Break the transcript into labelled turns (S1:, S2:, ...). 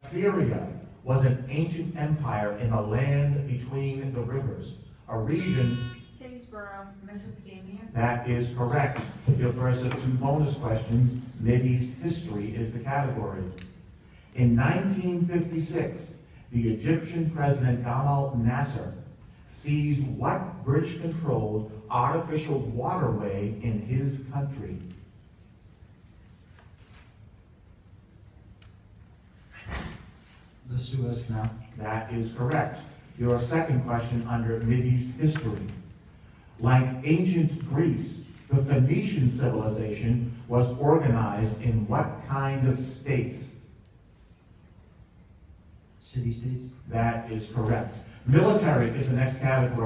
S1: Syria was an ancient empire in the land between the rivers, a region.
S2: Tyngsboro, Mesopotamia.
S1: That is correct. Your first of two bonus questions. Mideast history is the category. In 1956, the Egyptian president Gamal Nasser seized what British-controlled artificial waterway in his country?
S3: The Suez Canal.
S1: That is correct. Your second question under Mideast history. Like ancient Greece, the Phoenician civilization was organized in what kind of states?
S3: City-states.
S1: That is correct. Military is the next category.